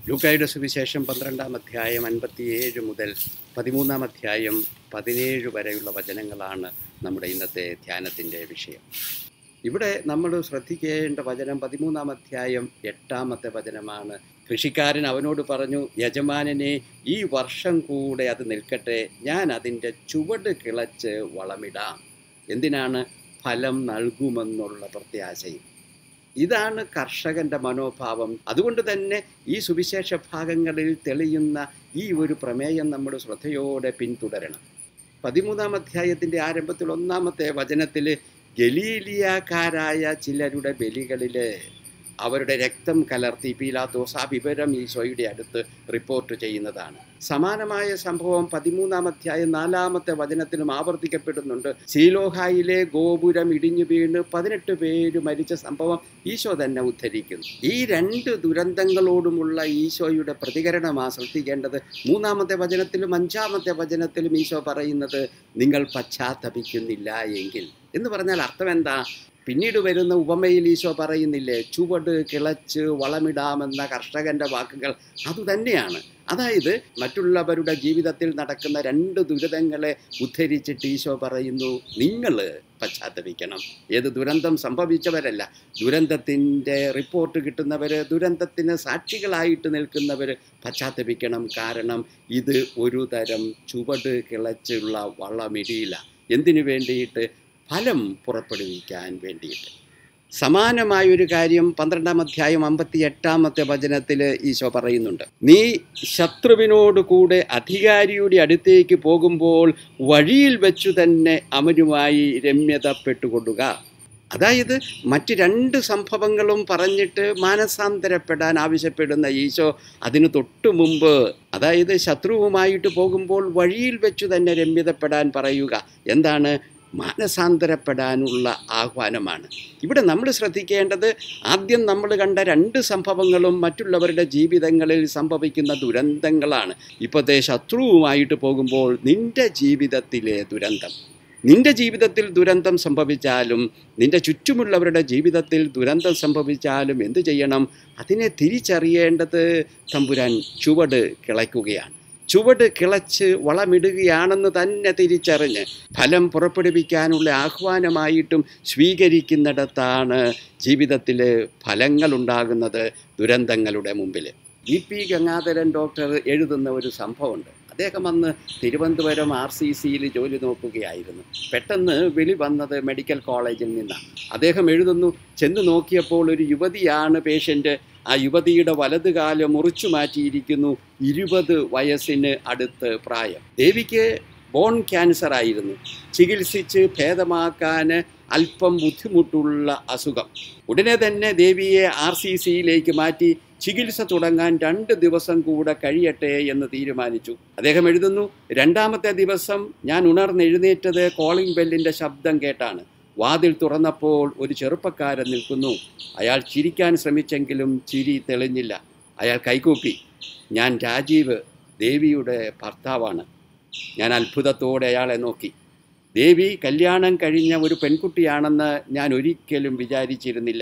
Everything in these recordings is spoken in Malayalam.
ലൂക്കായുടെ സുവിശേഷം 12-ാം അധ്യായം 57 മുതൽ 13-ാം അധ്യായം 17 വരെയുള്ള വചനങ്ങളാണ് നമ്മുടെ ഇന്നത്തെ ധ്യാനത്തിൻ്റെ വിഷയം. ഇവിടെ നമ്മൾ ശ്രദ്ധിക്കേണ്ട വചനം 13-ാം അധ്യായം 8-ാമത്തെ വചനമാണ്. കൃഷിക്കാരൻ അവനോട് പറഞ്ഞു, യജമാനനെ, ഈ വർഷം കൂടെ അത് നിൽക്കട്ടെ, ഞാൻ അതിൻ്റെ ചുവട് കിളച്ച് വളമിടാം. എന്തിനാണ്? ഫലം നൽകുമെന്നുള്ള പ്രത്യാശയും. ഇതാണ് കർഷകൻ്റെ മനോഭാവം. അതുകൊണ്ട് തന്നെ ഈ സുവിശേഷ ഭാഗങ്ങളിൽ തെളിയുന്ന ഈ ഒരു പ്രമേയം നമ്മൾ ശ്രദ്ധയോടെ പിന്തുടരണം. 13-ാം അധ്യായത്തിൻ്റെ ആരംഭത്തിൽ 1-ാമത്തെ വചനത്തിൽ ഗലീലിയക്കാരായ ചിലരുടെ ബലികളിൽ അവരുടെ രക്തം കലർത്തി പീലാത്തോസ് ആ വിവരം ഈശോയുടെ അടുത്ത് റിപ്പോർട്ട് ചെയ്യുന്നതാണ്. സമാനമായ സംഭവം 13-ാം അധ്യായം 4-ാമത്തെ വചനത്തിലും ആവർത്തിക്കപ്പെടുന്നുണ്ട്. ശീലോഹായിലെ ഗോപുരം ഇടിഞ്ഞു വീണ് 18 പേര് മരിച്ച സംഭവം ഈശോ തന്നെ ഉദ്ധരിക്കുന്നു. ഈ രണ്ട് ദുരന്തങ്ങളോടുമുള്ള ഈശോയുടെ പ്രതികരണമാണ് ശ്രദ്ധിക്കേണ്ടത്. 3-ാമത്തെ വചനത്തിലും 5-ാമത്തെ വചനത്തിലും ഈശോ പറയുന്നത്, നിങ്ങൾ പശ്ചാത്തപിക്കുന്നില്ല എങ്കിൽ എന്ന് പറഞ്ഞാൽ അർത്ഥം എന്താ? പിന്നീട് വരുന്ന ഉപമയിൽ ഈശോ പറയുന്നില്ലേ, ചുവട് കിളച്ച് വളമിടാമെന്ന കർഷകൻ്റെ വാക്കുകൾ അതുതന്നെയാണ്. അതായത് മറ്റുള്ളവരുടെ ജീവിതത്തിൽ നടക്കുന്ന രണ്ട് ദുരിതങ്ങളെ ഉദ്ധരിച്ചിട്ട് ഈശോ പറയുന്നു, നിങ്ങൾ പശ്ചാത്തപിക്കണം. ഏത് ദുരന്തം സംഭവിച്ചവരല്ല, ദുരന്തത്തിൻ്റെ റിപ്പോർട്ട് കിട്ടുന്നവർ, ദുരന്തത്തിന് സാക്ഷികളായിട്ട് നിൽക്കുന്നവർ പശ്ചാത്തപിക്കണം. കാരണം ഇത് ഒരു തരം ചുവട് കിളച്ചുള്ള വളമിടിയില്ല. എന്തിനു വേണ്ടിയിട്ട്? ഫലം പുറപ്പെടുവിക്കാൻ വേണ്ടിയിട്ട്. സമാനമായൊരു കാര്യം 12-ാം അധ്യായം 58-ാമത്തെ വചനത്തിൽ ഈശോ പറയുന്നുണ്ട്. നീ ശത്രുവിനോട് കൂടെ അധികാരിയുടെ അടുത്തേക്ക് പോകുമ്പോൾ വഴിയിൽ വെച്ചു തന്നെ അവനുമായി രമ്യതപ്പെട്ടുകൊള്ളുക. അതായത് മറ്റ് രണ്ട് സംഭവങ്ങളും പറഞ്ഞിട്ട് മാനസാന്തരപ്പെടാൻ ആവശ്യപ്പെടുന്ന ഈശോ അതിന് തൊട്ടു മുമ്പ്, അതായത് ശത്രുവുമായിട്ട് പോകുമ്പോൾ വഴിയിൽ വെച്ചു തന്നെ രമ്യതപ്പെടാൻ പറയുക. എന്താണ്? മാനസാന്തരപ്പെടാനുള്ള ആഹ്വാനമാണ്. ഇവിടെ നമ്മൾ ശ്രദ്ധിക്കേണ്ടത്, ആദ്യം നമ്മൾ കണ്ട രണ്ട് സംഭവങ്ങളും മറ്റുള്ളവരുടെ ജീവിതങ്ങളിൽ സംഭവിക്കുന്ന ദുരന്തങ്ങളാണ്. ഇപ്പോഴത്തെ ശത്രുവുമായിട്ട് പോകുമ്പോൾ നിൻ്റെ ജീവിതത്തിലെ ദുരന്തം, നിൻ്റെ ജീവിതത്തിൽ ദുരന്തം സംഭവിച്ചാലും നിൻ്റെ ചുറ്റുമുള്ളവരുടെ ജീവിതത്തിൽ ദുരന്തം സംഭവിച്ചാലും എന്തു ചെയ്യണം? അതിനെ തിരിച്ചറിയേണ്ടത് തമ്പുരാൻ ചുവട് കിളയ്ക്കുകയാണ്. ചുവട് കിളച്ച് വളമിടുകയാണെന്ന് തന്നെ തിരിച്ചറിഞ്ഞ് ഫലം പുറപ്പെടുവിക്കാനുള്ള ആഹ്വാനമായിട്ടും സ്വീകരിക്കുന്നിടത്താണ് ജീവിതത്തിൽ ഫലങ്ങളുണ്ടാകുന്നത് ദുരന്തങ്ങളുടെ മുമ്പിൽ. EP ഗംഗാധരൻ ഡോക്ടർ എഴുതുന്ന ഒരു സംഭവമുണ്ട്. അദ്ദേഹം അന്ന് തിരുവനന്തപുരം RCCയിൽ ജോലി നോക്കുകയായിരുന്നു. പെട്ടെന്ന് വിളി വന്നത് മെഡിക്കൽ കോളേജിൽ നിന്നാണ്. അദ്ദേഹം എഴുതുന്നു, ചെന്ന് നോക്കിയപ്പോൾ ഒരു യുവതിയാണ് പേഷ്യൻ്റ്. ആ യുവതിയുടെ വലതുകാല് മുറിച്ചു മാറ്റിയിരിക്കുന്നു. 20 വയസ്സിന് അടുത്ത് പ്രായം. ദേവിക്ക് ബോൺ ക്യാൻസർ ആയിരുന്നു. ചികിത്സിച്ച് ഭേദമാക്കാൻ അല്പം ബുദ്ധിമുട്ടുള്ള അസുഖം. ഉടനെ തന്നെ ദേവിയെ RCCയിലേക്ക് മാറ്റി ചികിത്സ തുടങ്ങാൻ 2 ദിവസം കൂടെ കഴിയട്ടെ എന്ന് തീരുമാനിച്ചു. അദ്ദേഹം എഴുതുന്നു, 2-ാമത്തെ ദിവസം ഞാൻ ഉണർന്നെഴുന്നേറ്റത് കോളിംഗ് ബെല്ലിൻ്റെ ശബ്ദം കേട്ടാണ്. വാതിൽ തുറന്നപ്പോൾ ഒരു ചെറുപ്പക്കാരൻ നിൽക്കുന്നു. അയാൾ ചിരിക്കാൻ ശ്രമിച്ചെങ്കിലും ചിരി തെളിഞ്ഞില്ല. അയാൾ കൈകൂപ്പി. ഞാൻ രാജീവ്, ദേവിയുടെ ഭർത്താവാണ്. ഞാൻ അത്ഭുതത്തോടെ അയാളെ നോക്കി. ദേവി കല്യാണം കഴിഞ്ഞ ഒരു പെൺകുട്ടിയാണെന്ന് ഞാൻ ഒരിക്കലും വിചാരിച്ചിരുന്നില്ല.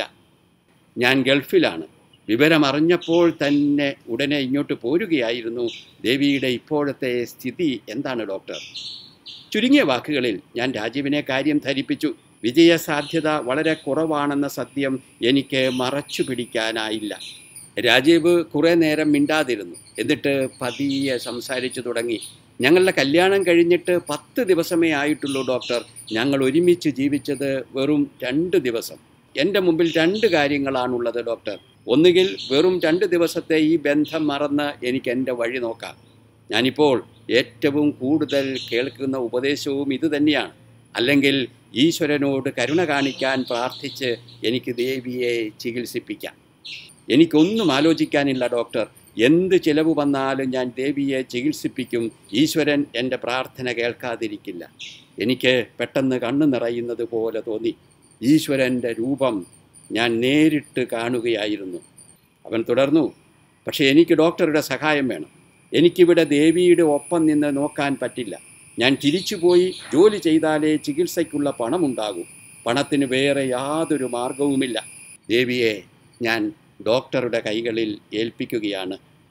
ഞാൻ ഗൾഫിലാണ്. വിവരം അറിഞ്ഞപ്പോൾ തന്നെ ഉടനെ ഇങ്ങോട്ട് പോരുകയായിരുന്നു. ദേവിയുടെ ഇപ്പോഴത്തെ സ്ഥിതി എന്താണ് ഡോക്ടർ? ചുരുങ്ങിയ വാക്കുകളിൽ ഞാൻ രാജീവിനെ കാര്യം ധരിപ്പിച്ചു. വിജയസാധ്യത വളരെ കുറവാണെന്ന സത്യം എനിക്ക് മറച്ചു പിടിക്കാനായില്ല. രാജീവ് കുറേ നേരം മിണ്ടാതിരുന്നു. എന്നിട്ട് പതിയെ സംസാരിച്ചു തുടങ്ങി. ഞങ്ങളുടെ കല്യാണം കഴിഞ്ഞിട്ട് 10 ദിവസമേ ആയിട്ടുള്ളൂ ഡോക്ടർ. ഞങ്ങൾ ഒരുമിച്ച് ജീവിച്ചത് വെറും 2 ദിവസം. എൻ്റെ മുമ്പിൽ 2 കാര്യങ്ങളാണുള്ളത് ഡോക്ടർ. ഒന്നുകിൽ വെറും 2 ദിവസത്തെ ഈ ബന്ധം മറന്ന് എനിക്ക് എൻ്റെ വഴി നോക്കാം. ഞാനിപ്പോൾ ഏറ്റവും കൂടുതൽ കേൾക്കുന്ന ഉപദേശവും ഇത് തന്നെയാണ്. അല്ലെങ്കിൽ ഈശ്വരനോട് കരുണ കാണിക്കാൻ പ്രാർത്ഥിച്ച് എനിക്ക് ദേവിയെ ചികിത്സിപ്പിക്കാം. എനിക്കൊന്നും ആലോചിക്കാനില്ല ഡോക്ടർ. എന്ത് ചിലവ് വന്നാലും ഞാൻ ദേവിയെ ചികിത്സിപ്പിക്കും. ഈശ്വരൻ എൻ്റെ പ്രാർത്ഥന കേൾക്കാതിരിക്കില്ല. എനിക്ക് പെട്ടെന്ന് കണ്ണു നിറയുന്നത് പോലെ തോന്നി. ഈശ്വരൻ്റെ രൂപം ഞാൻ നേരിട്ട് കാണുകയായിരുന്നു. അവൻ തുടർന്നു, പക്ഷേ എനിക്ക് ഡോക്ടറുടെ സഹായം വേണം. എനിക്കിവിടെ ദേവിയുടെ ഒപ്പം നിന്ന് നോക്കാൻ പറ്റില്ല. ഞാൻ തിരിച്ചുപോയി ജോലി ചെയ്താലേ ചികിത്സയ്ക്കുള്ള പണമുണ്ടാകൂ. പണത്തിന് വേറെ യാതൊരു മാർഗവുമില്ല. ദേവിയെ ഞാൻ ഡോക്ടറുടെ കൈകളിൽ ഏൽപ്പിക്കുകയാണ്.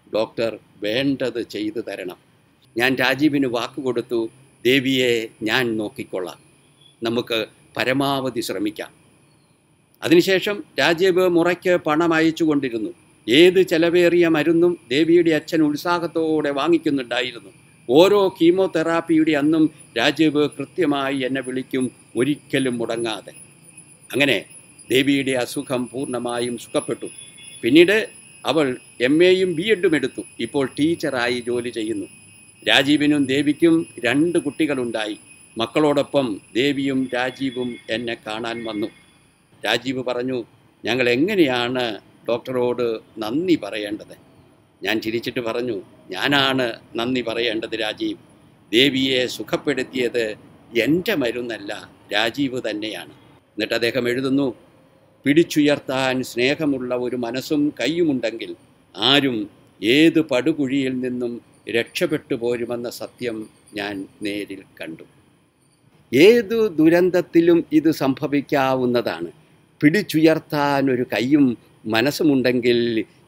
ഡോക്ടർ വേണ്ടത് ചെയ്തു തരണം. ഞാൻ രാജീവിന് വാക്കുകൊടുത്തു, ദേവിയെ ഞാൻ നോക്കിക്കൊള്ളാം, നമുക്ക് പരമാവധി ശ്രമിക്കാം. അതിനുശേഷം രാജീവ് മുറയ്ക്ക് പണം അയച്ചു കൊണ്ടിരുന്നു. ഏത് ചെലവേറിയ മരുന്നും ദേവിയുടെ അച്ഛൻ ഉത്സാഹത്തോടെ വാങ്ങിക്കുന്നുണ്ടായിരുന്നു. ഓരോ കീമോതെറാപ്പിയുടെ അന്നും രാജീവ് കൃത്യമായി എന്നെ വിളിക്കും, ഒരിക്കലും മുടങ്ങാതെ. അങ്ങനെ ദേവിയുടെ അസുഖം പൂർണ്ണമായും സുഖപ്പെട്ടു. പിന്നീട് അവൾ MA-യും B.Ed.ഉം എടുത്തു. ഇപ്പോൾ ടീച്ചറായി ജോലി ചെയ്യുന്നു. രാജീവിനും ദേവിക്കും 2 കുട്ടികളുണ്ടായി. മക്കളോടൊപ്പം ദേവിയും രാജീവും എന്നെ കാണാൻ വന്നു. രാജീവ് പറഞ്ഞു, ഞങ്ങൾ എങ്ങനെയാണ് ഡോക്ടറോട് നന്ദി പറയേണ്ടത്? ഞാൻ ചിരിച്ചിട്ട് പറഞ്ഞു, ഞാനാണ് നന്ദി പറയേണ്ടത് രാജീവ്. ദേവിയെ സുഖപ്പെടുത്തിയത് എൻ്റെ മരുന്നല്ല, രാജീവ് തന്നെയാണ്. എന്നിട്ട് അദ്ദേഹം എഴുതുന്നു, പിടിച്ചുയർത്താൻ സ്നേഹമുള്ള ഒരു മനസ്സും കൈയുമുണ്ടെങ്കിൽ ആരും ഏത് പടുകുഴിയിൽ നിന്നും രക്ഷപ്പെട്ടു പോരുമെന്ന സത്യം ഞാൻ നേരിൽ കണ്ടു. ഏതു ദുരന്തത്തിലും ഇത് സംഭവിക്കാവുന്നതാണ്. പിടിച്ചുയർത്താൻ ഒരു കൈയും മനസ്സുമുണ്ടെങ്കിൽ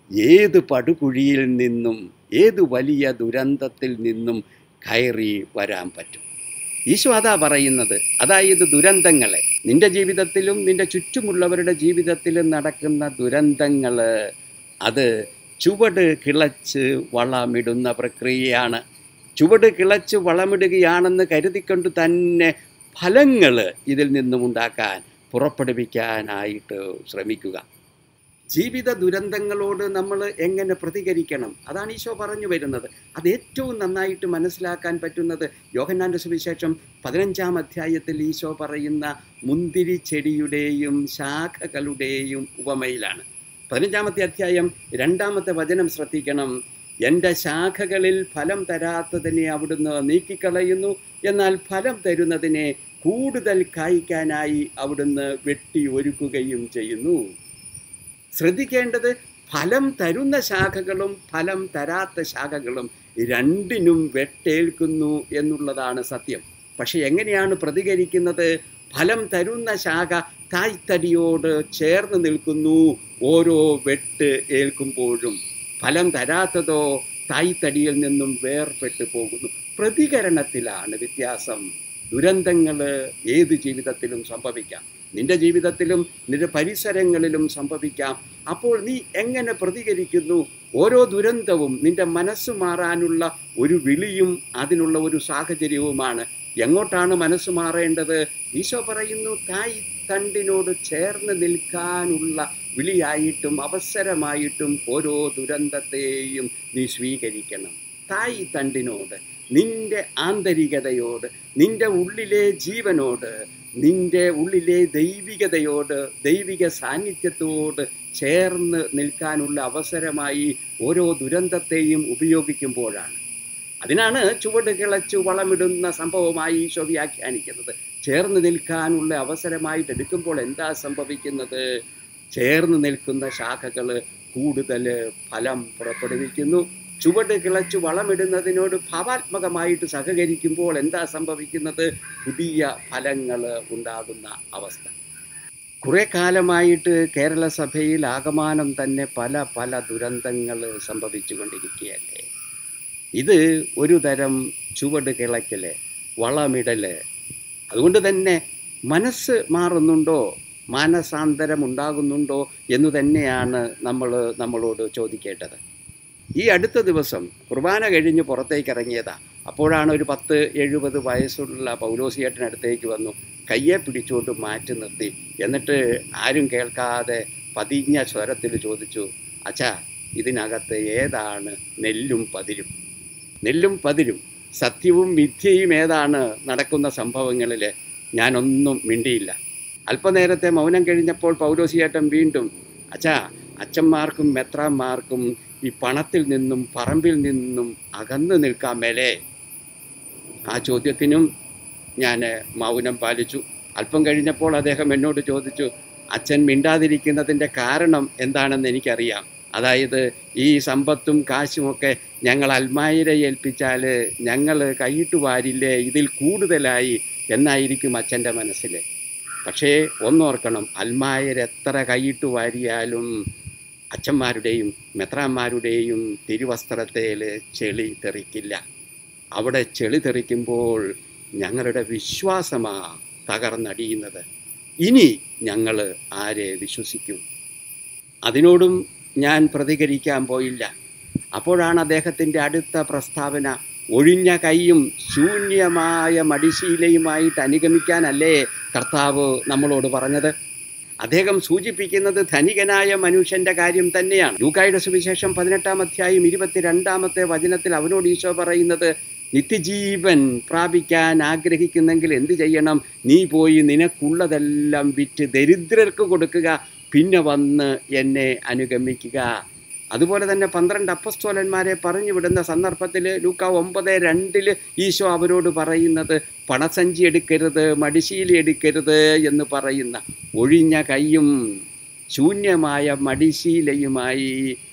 ഏത് പടുകുഴിയിൽ നിന്നും, ഏത് വലിയ ദുരന്തത്തിൽ നിന്നും കയറി വരാൻ പറ്റും. ഈശോ അതാ പറയുന്നത്. അതായത് ദുരന്തങ്ങളെ, നിൻ്റെ ജീവിതത്തിലും നിൻ്റെ ചുറ്റുമുള്ളവരുടെ ജീവിതത്തിലും നടക്കുന്ന ദുരന്തങ്ങൾ, അത് ചുവട് കിളച്ച് വളമിടുന്ന പ്രക്രിയയാണ്. ചുവട് കിളച്ച് വളമിടുകയാണെന്ന് കരുതിക്കൊണ്ട് തന്നെ ഫലങ്ങൾ ഇതിൽ നിന്നും ഉണ്ടാക്കാൻ, പുറപ്പെടുവിക്കാനായിട്ട് ശ്രമിക്കുക. ജീവിത ദുരന്തങ്ങളോട് നമ്മൾ എങ്ങനെ പ്രതികരിക്കണം, അതാണ് ഈശോ പറഞ്ഞു വരുന്നത്. അത് ഏറ്റവും നന്നായിട്ട് മനസ്സിലാക്കാൻ പറ്റുന്നത് യോഹന്നാൻ്റെ സുവിശേഷം 15-ാം അധ്യായത്തിൽ ഈശോ പറയുന്ന മുന്തിരി ചെടിയുടെയും ശാഖകളുടെയും ഉപമയിലാണ്. 15-ാമത്തെ അധ്യായം 2-ാമത്തെ വചനം ശ്രദ്ധിക്കണം. എൻ്റെ ശാഖകളിൽ ഫലം തരാത്തതിനെ അവിടുന്ന് നീക്കിക്കളയുന്നു, എന്നാൽ ഫലം തരുന്നതിനെ കൂടുതൽ കായ്ക്കാനായി അവിടുന്ന് വെട്ടി ഒരുക്കുകയും ചെയ്യുന്നു. ശ്രദ്ധിക്കേണ്ടത്, ഫലം തരുന്ന ശാഖകളും ഫലം തരാത്ത ശാഖകളും രണ്ടിനും വെട്ടേൽക്കുന്നു എന്നുള്ളതാണ് സത്യം. പക്ഷെ എങ്ങനെയാണ് പ്രതികരിക്കുന്നത്? ഫലം തരുന്ന ശാഖ തായ്തടിയോട് ചേർന്ന് നിൽക്കുന്നു ഓരോ വെട്ട് ഏൽക്കുമ്പോഴും. ഫലം തരാത്തതോ തായ്തടിയിൽ നിന്നും വേർപെട്ട് പോകുന്നു. പ്രതികരണത്തിലാണ് വ്യത്യാസം. ദുരന്തങ്ങൾ ഏത് ജീവിതത്തിലും സംഭവിക്കാം. നിൻ്റെ ജീവിതത്തിലും നിൻ്റെ പരിസരങ്ങളിലും സംഭവിക്കാം. അപ്പോൾ നീ എങ്ങനെ പ്രതികരിക്കുന്നു? ഓരോ ദുരന്തവും നിൻ്റെ മനസ്സ് മാറാനുള്ള ഒരു വിളിയും അതിനുള്ള ഒരു സാഹചര്യവുമാണ്. എങ്ങോട്ടാണ് മനസ്സ് മാറേണ്ടത്? ഈശോ പറയുന്നു, തായ് തണ്ടിനോട് ചേർന്ന് നിൽക്കാനുള്ള വിളിയായിട്ടും അവസരമായിട്ടും ഓരോ ദുരന്തത്തെയും നീ സ്വീകരിക്കണം. തായ് തണ്ടിനോട്, നിൻ്റെ ആന്തരികതയോട്, നിൻ്റെ ഉള്ളിലെ ജീവനോട്, നിൻ്റെ ഉള്ളിലെ ദൈവികതയോട്, ദൈവിക സാന്നിധ്യത്തോട് ചേർന്ന് നിൽക്കാനുള്ള അവസരമായി ഓരോ ദുരന്തത്തെയും ഉപയോഗിക്കുമ്പോഴാണ്. അതിനാണ് ചുവട് കിളച്ച് വളമിടുന്ന സംഭവമായി ഈശോ വ്യാഖ്യാനിക്കുന്നത്. ചേർന്ന് നിൽക്കാനുള്ള അവസരമായിട്ട് എടുക്കുമ്പോൾ എന്താ സംഭവിക്കുന്നത്? ചേർന്ന് നിൽക്കുന്ന ശാഖകൾ കൂടുതൽ ഫലം പുറപ്പെടുവിക്കുന്നു. ചുവട് കിളച്ച് വളമിടുന്നതിനോട് ഭാവാത്മകമായിട്ട് സഹകരിക്കുമ്പോൾ എന്താ സംഭവിക്കുന്നത്? പുതിയ ഫലങ്ങൾ ഉണ്ടാകുന്ന അവസ്ഥ. കുറേ കാലമായിട്ട് കേരള സഭയിൽ ആകമാനം തന്നെ പല പല ദുരന്തങ്ങൾ സംഭവിച്ചു കൊണ്ടിരിക്കുകയല്ലേ. ഇത് ഒരു തരം ചുവട് കിളയ്ക്കൽ, വളമിടൽ. അതുകൊണ്ട് തന്നെ മനസ്സ് മാറുന്നുണ്ടോ, മാനസാന്തരം ഉണ്ടാകുന്നുണ്ടോ എന്ന് തന്നെയാണ് നമ്മളോട് ചോദിക്കേണ്ടത്. ഈ അടുത്ത ദിവസം കുർബാന കഴിഞ്ഞ് പുറത്തേക്ക് ഇറങ്ങിയതാണ്. അപ്പോഴാണ് ഒരു 10-70 വയസ്സുള്ള പൗലോസിയേട്ടനടുത്തേക്ക് വന്നു. കയ്യെ പിടിച്ചുകൊണ്ട് മാറ്റി നിർത്തി. എന്നിട്ട് ആരും കേൾക്കാതെ പതിഞ്ഞ സ്വരത്തിൽ ചോദിച്ചു, അച്ഛാ, ഇതിനകത്ത് ഏതാണ് നെല്ലും പതിരും? നെല്ലും പതിരും, സത്യവും മിഥ്യയും ഏതാണ് നടക്കുന്ന സംഭവങ്ങളിൽ? ഞാനൊന്നും മിണ്ടിയില്ല. അല്പനേരത്തെ മൗനം കഴിഞ്ഞപ്പോൾ പൗലോസിയേട്ടൻ വീണ്ടും, അച്ഛാ, അച്ഛന്മാർക്കും മെത്രാന്മാർക്കും ഈ പണത്തിൽ നിന്നും പറമ്പിൽ നിന്നും അകന്നു നിൽക്കാൻ മേലേ? ആ ചോദ്യത്തിനും ഞാൻ മൗനം പാലിച്ചു. അല്പം കഴിഞ്ഞപ്പോൾ അദ്ദേഹം എന്നോട് ചോദിച്ചു, അച്ഛൻ മിണ്ടാതിരിക്കുന്നതിൻ്റെ കാരണം എന്താണെന്ന് എനിക്കറിയാം. അതായത് ഈ സമ്പത്തും കാശുമൊക്കെ ഞങ്ങൾ അൽമായരെ ഏൽപ്പിച്ചാൽ ഞങ്ങൾ കൈയിട്ട് വാരില്ലേ, ഇതിൽ കൂടുതലായി എന്നായിരിക്കും അച്ഛൻ്റെ മനസ്സിൽ. പക്ഷേ ഒന്നോർക്കണം, അൽമായർ എത്ര കൈയിട്ട് വാരിയാലും അച്ഛന്മാരുടെയും മെത്രാന്മാരുടെയും തിരുവസ്ത്രത്തിൽ ചെളി തെറിക്കില്ല. അവിടെ ചെളി തെറിക്കുമ്പോൾ ഞങ്ങളുടെ വിശ്വാസമാണ് തകർന്നടിയുന്നത്. ഇനി ഞങ്ങൾ ആരെ വിശ്വസിക്കും? അതിനോടും ഞാൻ പ്രതികരിക്കാൻ പോയില്ല. അപ്പോഴാണ് അദ്ദേഹത്തിൻ്റെ അടുത്ത പ്രസ്താവന, ഒഴിഞ്ഞ കൈയും ശൂന്യമായ മടിശീലയുമായിട്ട് അനുഗമിക്കാനല്ലേ കർത്താവ് നമ്മളോട് പറഞ്ഞത്? അദ്ദേഹം സൂചിപ്പിക്കുന്നത് ധനികനായ മനുഷ്യൻ്റെ കാര്യം തന്നെയാണ്. ലൂക്കായുടെ സുവിശേഷം 18-ാം അധ്യായം 22-ാമത്തെ വചനത്തിൽ അവനോട് ഈശോ പറയുന്നത്, നിത്യജീവൻ പ്രാപിക്കാൻ ആഗ്രഹിക്കുന്നെങ്കിൽ എന്ത് ചെയ്യണം? നീ പോയി നിനക്കുള്ളതെല്ലാം വിറ്റ് ദരിദ്രർക്ക് കൊടുക്കുക, പിന്നെ വന്ന് എന്നെ അനുഗമിക്കുക. അതുപോലെ തന്നെ 12 അപ്പസ്തോലന്മാരെ പറഞ്ഞു വിടുന്ന സന്ദർഭത്തിൽ ലൂക്ക 9:2 ഈശോ അവരോട് പറയുന്നത്, പണസഞ്ചി എടുക്കരുത്, മടിശീല എടുക്കരുത് എന്ന് പറയുന്ന, ഒഴിഞ്ഞ കൈയും ശൂന്യമായ മടിശീലയുമായി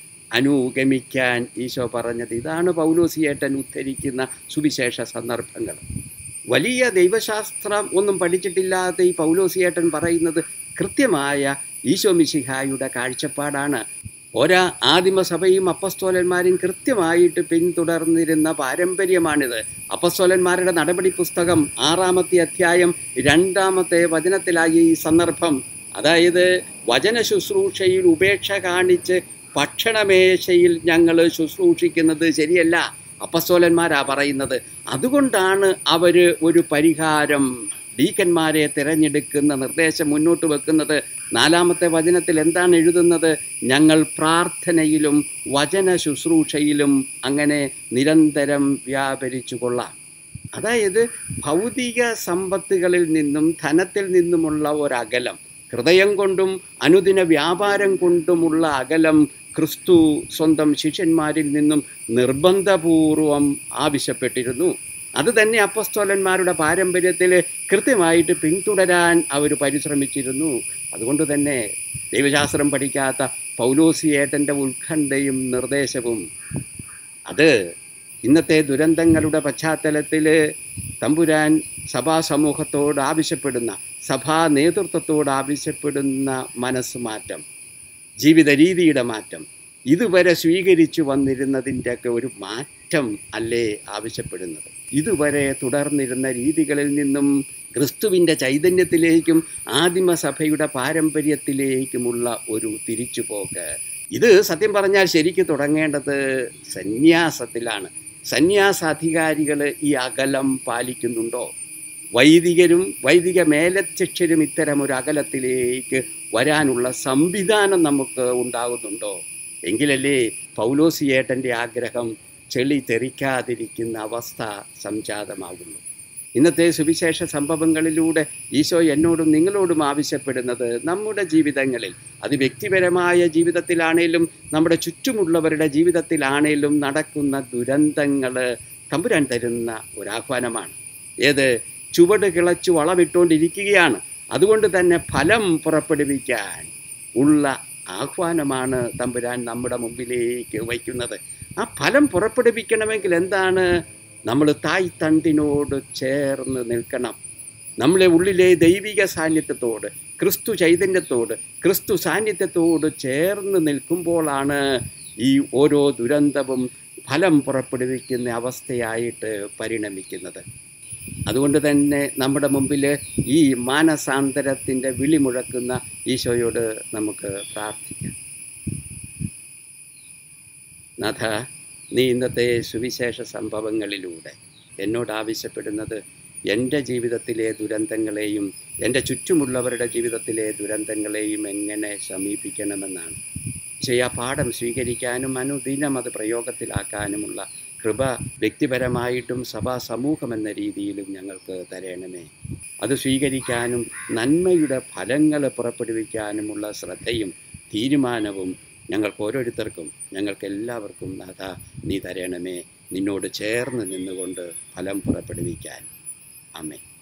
അനുഗമിക്കാൻ ഈശോ പറഞ്ഞത്. ഇതാണ് പൗലോസിയേട്ടൻ ഉദ്ധരിക്കുന്ന സുവിശേഷ സന്ദർഭങ്ങൾ. വലിയ ദൈവശാസ്ത്രം ഒന്നും പഠിച്ചിട്ടില്ലാത്ത ഈ പൗലോസിയേട്ടൻ പറയുന്നത് കൃത്യമായ ഈശോ മിശിഹായുടെ കാഴ്ചപ്പാടാണ്. ഓരോ ആദിമസഭയും അപ്പസ്തോലന്മാരും കൃത്യമായിട്ട് പിന്തുടർന്നിരുന്ന പാരമ്പര്യമാണിത്. അപ്പസ്തോലന്മാരുടെ നടപടി പുസ്തകം 6-ാമത്തെ അധ്യായം 2-ാമത്തെ വചനത്തിലായി ഈ സന്ദർഭം, അതായത് വചന ശുശ്രൂഷയിൽ ഉപേക്ഷ കാണിച്ച് ഭക്ഷണമേശയിൽ ഞങ്ങൾ ശുശ്രൂഷിക്കുന്നത് ശരിയല്ല, അപ്പസ്തോലന്മാരാ പറയുന്നത്. അതുകൊണ്ടാണ് അവർ ഒരു പരിഹാരം, ഡീക്കന്മാരെ തിരഞ്ഞെടുക്കുന്ന നിർദ്ദേശം മുന്നോട്ട് വെക്കുന്നത്. 4-ാമത്തെ വചനത്തിൽ എന്താണ് എഴുതുന്നത്? ഞങ്ങൾ പ്രാർത്ഥനയിലും വചന ശുശ്രൂഷയിലും അങ്ങനെ നിരന്തരം വ്യാപരിച്ചു കൊള്ളാം. അതായത് ഭൗതിക സമ്പത്തുകളിൽ നിന്നും ധനത്തിൽ നിന്നുമുള്ള ഒരകലം, ഹൃദയം കൊണ്ടും അനുദിന വ്യാപാരം കൊണ്ടുമുള്ള അകലം ക്രിസ്തു സ്വന്തം ശിഷ്യന്മാരിൽ നിന്നും നിർബന്ധപൂർവം ആവശ്യപ്പെട്ടിരുന്നു. അത് തന്നെ അപ്പസ്തോലന്മാരുടെ പാരമ്പര്യത്തിൽ കൃത്യമായിട്ട് പിന്തുടരാൻ അവർ പരിശ്രമിച്ചിരുന്നു. അതുകൊണ്ട് തന്നെ ദൈവശാസ്ത്രം പഠിക്കാത്ത പൗലോസിയേട്ടൻ്റെ ഉത്കണ്ഠയും നിർദ്ദേശവും അത് ഇന്നത്തെ ദുരന്തങ്ങളുടെ പശ്ചാത്തലത്തിൽ തമ്പുരാൻ സഭാ സമൂഹത്തോട് ആവശ്യപ്പെടുന്ന, സഭാ നേതൃത്വത്തോട് ആവശ്യപ്പെടുന്ന മനസ്സ് മാറ്റം, ജീവിത രീതിയുടെ മാറ്റം, ഇതുവരെ സ്വീകരിച്ചു വന്നിരുന്നതിൻ്റെയൊക്കെ ഒരു മാറ്റം അല്ലേ ആവശ്യപ്പെടുന്നത്? ഇതുവരെ തുടർന്നിരുന്ന രീതികളിൽ നിന്നും ക്രിസ്തുവിൻ്റെ ചൈതന്യത്തിലേക്കും ആദിമസഭയുടെ പാരമ്പര്യത്തിലേക്കുമുള്ള ഒരു തിരിച്ചുപോക്ക്. ഇത് സത്യം പറഞ്ഞാൽ ശരിക്ക് തുടങ്ങേണ്ടത് സന്യാസത്തിലാണ്. സന്യാസാധികാരികൾ ഈ അകലം പാലിക്കുന്നുണ്ടോ? വൈദികരും വൈദിക മേലധ്യക്ഷരും ഇത്തരമൊരു അകലത്തിലേക്ക് വരാനുള്ള സംവിധാനം നമുക്ക് ഉണ്ടാകുന്നുണ്ടോ? എങ്കിലല്ലേ പൗലോസിയേട്ടൻ്റെ ആഗ്രഹം ചെളി തെറിക്കാതിരിക്കുന്ന അവസ്ഥ സംജാതമാകുന്നു. ഇന്നത്തെ സുവിശേഷ സംഭവങ്ങളിലൂടെ ഈശോ എന്നോടും നിങ്ങളോടും ആവശ്യപ്പെടുന്നത് നമ്മുടെ ജീവിതങ്ങളിൽ, അത് വ്യക്തിപരമായ ജീവിതത്തിലാണേലും നമ്മുടെ ചുറ്റുമുള്ളവരുടെ ജീവിതത്തിലാണേലും നടക്കുന്ന ദുരന്തങ്ങൾ തമ്പുരാൻ തരുന്ന ഒരാഹ്വാനമാണ്. ഏത്? ചുവട് കിളച്ചു വളമിട്ടുകൊണ്ടിരിക്കുകയാണ്. അതുകൊണ്ട് തന്നെ ഫലം പുറപ്പെടുവിക്കാൻ ഉള്ള ആഹ്വാനമാണ് തമ്പുരാൻ നമ്മുടെ മുമ്പിലേക്ക് വയ്ക്കുന്നത്. ആ ഫലം പുറപ്പെടുവിക്കണമെങ്കിൽ എന്താണ്? നമ്മൾ തായ് തണ്ടിനോട് ചേർന്ന് നിൽക്കണം. നമ്മളെ ഉള്ളിലെ ദൈവിക സാന്നിധ്യത്തോട്, ക്രിസ്തു ചൈതന്യത്തോട്, ക്രിസ്തു സാന്നിധ്യത്തോട് ചേർന്ന് നിൽക്കുമ്പോഴാണ് ഈ ഓരോ ദുരന്തവും ഫലം പുറപ്പെടുവിക്കുന്ന അവസ്ഥയായിട്ട് പരിണമിക്കുന്നത്. അതുകൊണ്ട് തന്നെ നമ്മുടെ മുമ്പിൽ ഈ മാനസാന്തരത്തിൻ്റെ വിളി മുഴക്കുന്ന ഈശോയോട് നമുക്ക് പ്രാർത്ഥിക്കാം. നാഥ, നീ ഇന്നത്തെ സുവിശേഷ സംഭവങ്ങളിലൂടെ എന്നോട് ആവശ്യപ്പെടുന്നത് എൻ്റെ ജീവിതത്തിലെ ദുരന്തങ്ങളെയും എൻ്റെ ചുറ്റുമുള്ളവരുടെ ജീവിതത്തിലെ ദുരന്തങ്ങളെയും എങ്ങനെ സമീപിക്കണമെന്നാണ്. ആ പാഠം സ്വീകരിക്കാനും അനുദിനം അത് പ്രയോഗത്തിലാക്കാനുമുള്ള കൃപ വ്യക്തിപരമായിട്ടും സഭാ സമൂഹമെന്ന രീതിയിലും ഞങ്ങൾക്ക് തരണമേ. അത് സ്വീകരിക്കാനും നന്മയുടെ ഫലങ്ങൾ പുറപ്പെടുവിക്കാനുമുള്ള ശ്രദ്ധയും തീരുമാനവും ഞങ്ങൾക്ക് ഓരോരുത്തർക്കും, ഞങ്ങൾക്കെല്ലാവർക്കും നാഥ നീ തരണമേ, നിന്നോട് ചേർന്ന് നിന്നുകൊണ്ട് ഫലം പുറപ്പെടുവിക്കാൻ. ആമേൻ.